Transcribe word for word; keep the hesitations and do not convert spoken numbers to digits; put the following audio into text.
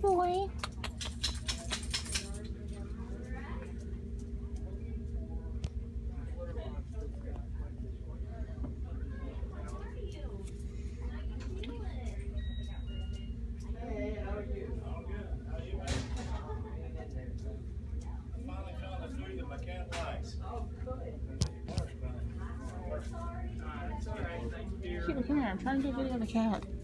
boy. Cutie, come here. I'm trying to do a video on the couch.